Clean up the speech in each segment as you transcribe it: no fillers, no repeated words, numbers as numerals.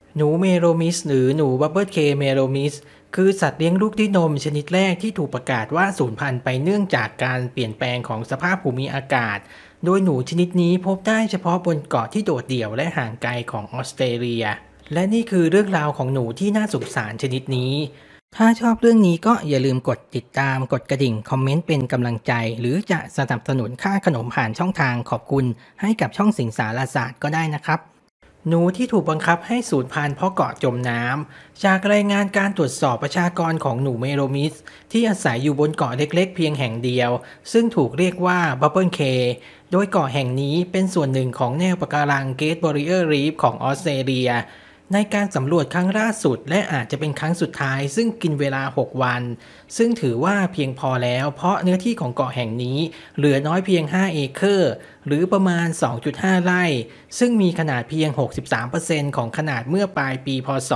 หนูเมโลมิสหรือหนูบับเบิลเคเมโลมิสคือสัตว์เลี้ยงลูกด้วยนมชนิดแรกที่ถูกประกาศว่าสูญพันธุ์ไปเนื่องจากการเปลี่ยนแปลงของสภาพภูมิอากาศโดยหนูชนิดนี้พบได้เฉพาะบนเกาะที่โดดเดี่ยวและห่างไกลของออสเตรเลียและนี่คือเรื่องราวของหนูที่น่าสงสารชนิดนี้ถ้าชอบเรื่องนี้ก็อย่าลืมกดติดตามกดกระดิ่งคอมเมนต์เป็นกำลังใจหรือจะสนับสนุนค่าขนมผ่านช่องทางขอบคุณให้กับช่องสิงสารศาสตร์ก็ได้นะครับหนูที่ถูกบังคับให้สูญพันธุ์เพราะเกาะจมน้ำจากรายงานการตรวจสอบประชากรของหนูเมโลมิสที่อาศัยอยู่บนเกาะเล็กๆเพียงแห่งเดียวซึ่งถูกเรียกว่าบับเบิลเคโดยเกาะแห่งนี้เป็นส่วนหนึ่งของแนวปะการังเกรทบอริเออร์รีฟของออสเตรเลียในการสำรวจครั้งล่าสุดและอาจจะเป็นครั้งสุดท้ายซึ่งกินเวลา6วันซึ่งถือว่าเพียงพอแล้วเพราะเนื้อที่ของเกาะแห่งนี้เหลือน้อยเพียง5เอเคอร์หรือประมาณ 2.5 ไร่ซึ่งมีขนาดเพียง 63% ของขนาดเมื่อปลายปีพ.ศ.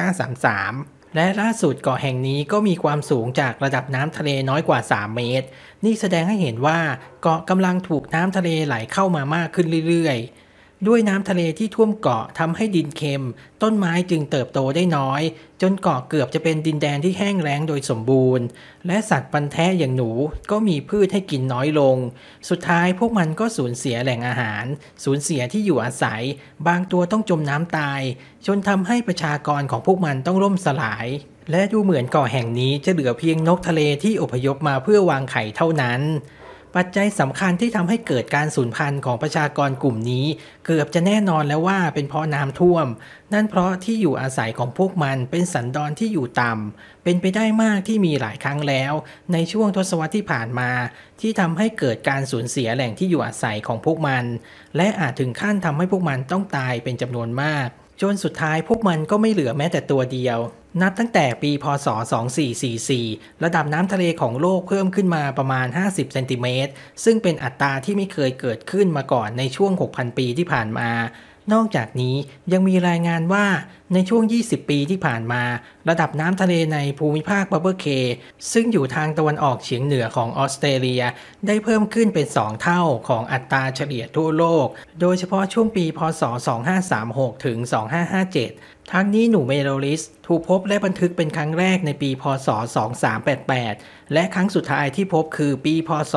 2533และล่าสุดเกาะแห่งนี้ก็มีความสูงจากระดับน้ำทะเลน้อยกว่า3เมตรนี่แสดงให้เห็นว่าเกาะกำลังถูกน้ำทะเลไหลเข้ามามากขึ้นเรื่อยๆด้วยน้ำทะเลที่ท่วมเกาะทำให้ดินเค็มต้นไม้จึงเติบโตได้น้อยจนเกาะเกือบจะเป็นดินแดนที่แห้งแล้งโดยสมบูรณ์และสัตว์ฟันแท้อย่างหนูก็มีพืชให้กินน้อยลงสุดท้ายพวกมันก็สูญเสียแหล่งอาหารสูญเสียที่อยู่อาศัยบางตัวต้องจมน้ำตายจนทำให้ประชากรของพวกมันต้องล่มสลายและดูเหมือนเกาะแห่งนี้จะเหลือเพียงนกทะเลที่อพยพมาเพื่อวางไข่เท่านั้นปัจจัยสำคัญที่ทำให้เกิดการสูญพันธุ์ของประชากรกลุ่มนี้เกือบจะแน่นอนแล้วว่าเป็นเพราะน้ำท่วมนั่นเพราะที่อยู่อาศัยของพวกมันเป็นสันดอนที่อยู่ต่ำเป็นไปได้มากที่มีหลายครั้งแล้วในช่วงทศวรรษที่ผ่านมาที่ทำให้เกิดการสูญเสียแหล่งที่อยู่อาศัยของพวกมันและอาจถึงขั้นทำให้พวกมันต้องตายเป็นจำนวนมากจนสุดท้ายพวกมันก็ไม่เหลือแม้แต่ตัวเดียวนับตั้งแต่ปีพ.ศ. 2444ระดับน้ำทะเลของโลกเพิ่มขึ้นมาประมาณ50เซนติเมตรซึ่งเป็นอัตราที่ไม่เคยเกิดขึ้นมาก่อนในช่วง 6,000 ปีที่ผ่านมานอกจากนี้ยังมีรายงานว่าในช่วง20 ปีที่ผ่านมาระดับน้ำทะเลในภูมิภาคบับเบิลเคซึ่งอยู่ทางตะวันออกเฉียงเหนือของออสเตรเลียได้เพิ่มขึ้นเป็น2เท่าของอัตราเฉลี่ยทั่วโลกโดยเฉพาะช่วงปีพ.ศ. 2536ถึง2557ทั้งนี้หนูเมโลลิสถูกพบและบันทึกเป็นครั้งแรกในปีพ.ศ. 2388และครั้งสุดท้ายที่พบคือปีพ.ศ.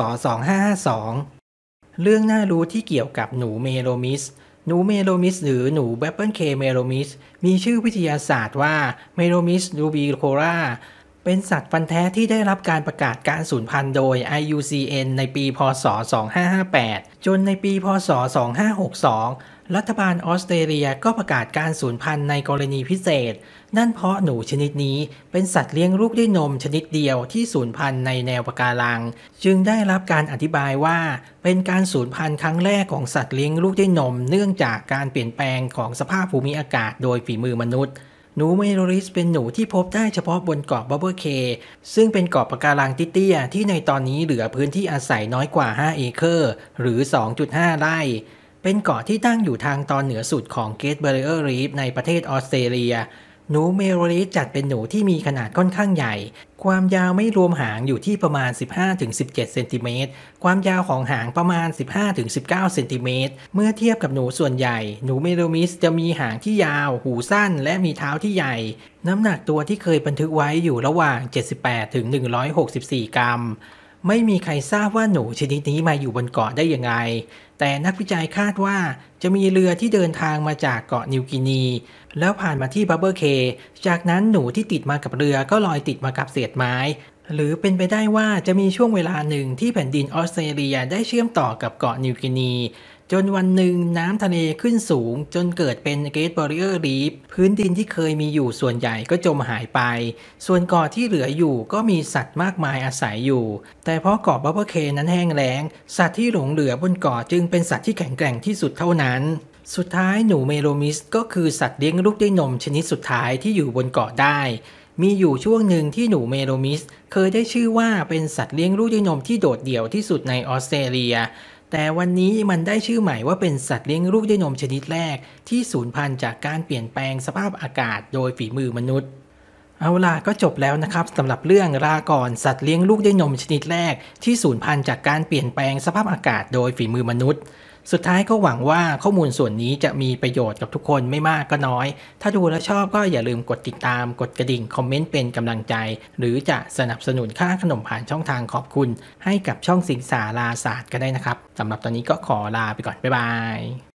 2552เรื่องน่ารู้ที่เกี่ยวกับหนูเมโลมิสหนูเมโลมิสหรือหนูบับเบิลเคเมโลมิสมีชื่อวิทยาศาสตร์ว่าเมโลมิสรูบิโคราเป็นสัตว์ฟันแท้ที่ได้รับการประกาศการสูญพันธุ์โดย IUCN ในปีพ.ศ. 2558จนในปีพ.ศ. 2562รัฐบาลออสเตรเลียก็ประกาศการสูญพันธุ์ในกรณีพิเศษนั่นเพราะหนูชนิดนี้เป็นสัตว์เลี้ยงลูกด้วยนมชนิดเดียวที่สูญพันธุ์ในแนวปะการังจึงได้รับการอธิบายว่าเป็นการสูญพันธุ์ครั้งแรกของสัตว์เลี้ยงลูกด้วยนมเนื่องจากการเปลี่ยนแปลงของสภาพภูมิอากาศโดยฝีมือมนุษย์หนูเมโลลิสเป็นหนูที่พบได้เฉพาะบนเกาะบับเบิลเคซึ่งเป็นเกาะปะการังเตี้ยๆที่ในตอนนี้เหลือพื้นที่อาศัยน้อยกว่า5เอเคอร์หรือ 2.5 ไร่เป็นเกาะที่ตั้งอยู่ทางตอนเหนือสุดของเกรทบาริเออร์รีฟในประเทศออสเตรเลียหนูเมโลลิสจัดเป็นหนูที่มีขนาดค่อนข้างใหญ่ความยาวไม่รวมหางอยู่ที่ประมาณ 15-17 เซนติเมตรความยาวของหางประมาณ 15-19 เซนติเมตรเมื่อเทียบกับหนูส่วนใหญ่หนูเมโลมิสจะมีหางที่ยาวหูสั้นและมีเท้าที่ใหญ่น้ำหนักตัวที่เคยบันทึกไว้อยู่ระหว่าง 78-164 กรัมไม่มีใครทราบว่าหนูชนิดนี้มาอยู่บนเกาะได้ยังไงแต่นักวิจัยคาดว่าจะมีเรือที่เดินทางมาจากเกาะนิวกินีแล้วผ่านมาที่บับเบิลเคจากนั้นหนูที่ติดมากับเรือก็ลอยติดมากับเศษไม้หรือเป็นไปได้ว่าจะมีช่วงเวลาหนึ่งที่แผ่นดินออสเตรเลียได้เชื่อมต่อกับเกาะนิวกินีจนวันหนึ่งน้ำทะเลขึ้นสูงจนเกิดเป็นเกรทบาริเออร์รีฟพื้นดินที่เคยมีอยู่ส่วนใหญ่ก็จมหายไปส่วนเกาะที่เหลืออยู่ก็มีสัตว์มากมายอาศัยอยู่แต่เพราะเกาะบับเบิลเคนั้นแห้งแล้งสัตว์ที่หลงเหลือบนเกาะจึงเป็นสัตว์ที่แข็งแกร่งที่สุดเท่านั้นสุดท้ายหนูเมโลมิสก็คือสัตว์เลี้ยงลูกด้วยนมชนิดสุดท้ายที่อยู่บนเกาะได้มีอยู่ช่วงหนึ่งที่หนูเมโลมิสเคยได้ชื่อว่าเป็นสัตว์เลี้ยงลูกด้วยนมที่โดดเดี่ยวที่สุดในออสเตรเลียแต่วันนี้มันได้ชื่อใหม่ว่าเป็นสัตว์เลี้ยงลูกด้วยนมชนิดแรกที่สูญพันธุ์จากการเปลี่ยนแปลงสภาพอากาศโดยฝีมือมนุษย์เอาล่ะก็จบแล้วนะครับสำหรับเรื่องลาก่อนสัตว์เลี้ยงลูกด้วยนมชนิดแรกที่สูญพันธุ์จากการเปลี่ยนแปลงสภาพอากาศโดยฝีมือมนุษย์สุดท้ายก็หวังว่าข้อมูลส่วนนี้จะมีประโยชน์กับทุกคนไม่มากก็น้อยถ้าดูแล้วชอบก็อย่าลืมกดติดตามกดกระดิ่งคอมเมนต์เป็นกำลังใจหรือจะสนับสนุนค่าขนมผ่านช่องทางขอบคุณให้กับช่องสิงสาราศาสตร์ก็ได้นะครับสำหรับตอนนี้ก็ขอลาไปก่อนบ๊ายบาย